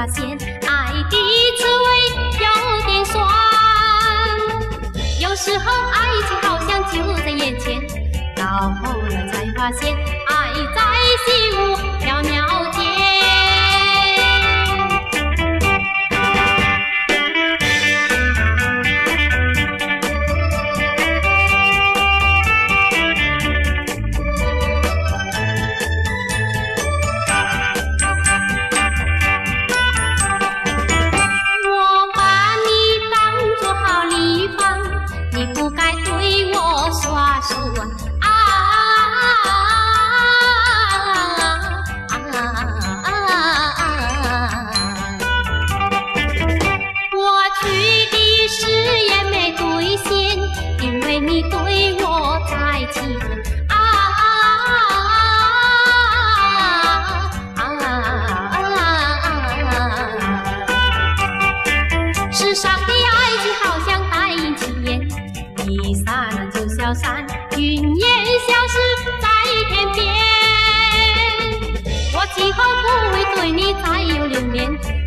发现爱的滋味有点酸。有时候爱情好像就在眼前，到后来才发现爱在细雾缥缈间。我把你当作好礼坊，你不该对我耍手啊！我去的誓言没兑现，因为你对我太气愤世上的爱情好像带阴气焰，一刹那就消散，云烟消失在天边。我今后不会对你再有留恋。